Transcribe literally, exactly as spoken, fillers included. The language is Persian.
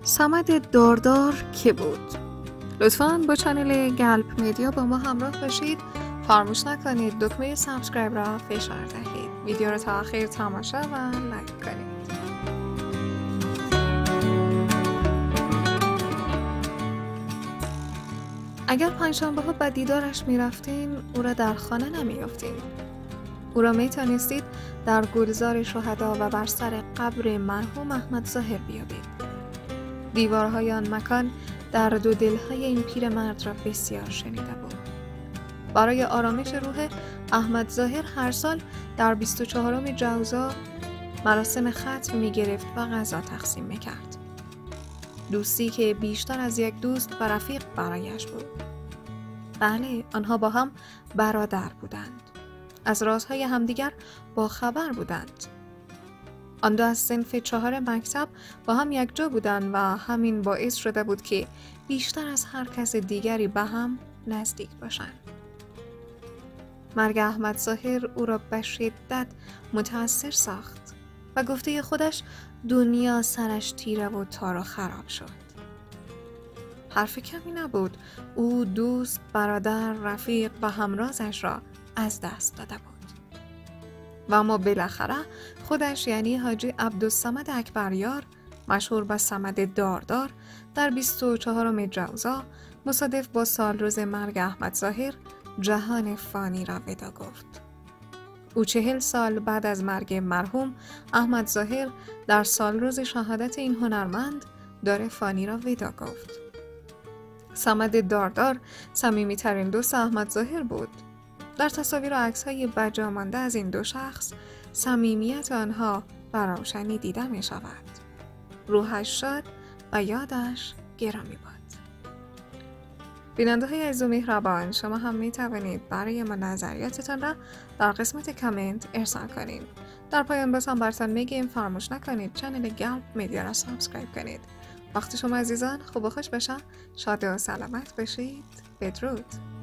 صمد داردار که بود؟ لطفاً با چنل گلپ مدیا با ما همراه باشید. فراموش نکنید دکمه سابسکرایب را فشار دهید. ویدیو را تا آخر تماشا و لایک کنید. اگر پنجشنبه ها به دیدارش می رفتین، او را در خانه نمی یافتین. او را می توانستید در گلزار شهدا و بر سر قبر مرحوم احمد ظاهر بیابید. دیوارهای آن مکان در دو دلهای این پیرمرد را بسیار شنیده بود. برای آرامش روح احمد ظاهر هر سال در بیست و چهارم جوزا مراسم ختم می گرفت و غذا تقسیم می کرد. دوستی که بیشتر از یک دوست و رفیق برایش بود. بله، آنها با هم برادر بودند. از رازهای همدیگر با خبر بودند. آن دو از صنف چهار مکتب با هم یک جا بودند و همین باعث شده بود که بیشتر از هر کس دیگری به هم نزدیک باشند. مرگ احمد ظاهر او را به شدت متأثر ساخت و گفته خودش دنیا سرش تیره و تار و خراب شد. حرف کمی نبود، او دوست، برادر، رفیق و همرازش را از دست داده بود. و اما بالاخره خودش یعنی حاجی عبدالصمد اکبریار، مشهور به صمد داردار، در بیست و چهارم جوزا مصادف با سالروز مرگ احمد ظاهر جهان فانی را ودا گفت. او چهل سال بعد از مرگ مرحوم احمد ظاهر در سالروز شهادت این هنرمند دار فانی را ودا گفت. صمد داردار صمیمی‌ترین دوست احمد ظاهر بود. در تصاویر و عکس‌های بجا مانده از این دو شخص صمیمیت آنها به روشنی دیده می شود. روحش شاد و یادش گرامی باد. بیننده های عزیز و مهربان، شما هم می توانید برای ما نظریاتتان را در قسمت کامنت ارسال کنید. در پایان باز هم براتون میگیم فراموش نکنید چنل گلپ مدیا را سابسکرایب کنید. وقت شما عزیزان خوب و خوش بشه، شاد و سلامت باشید. بدرود.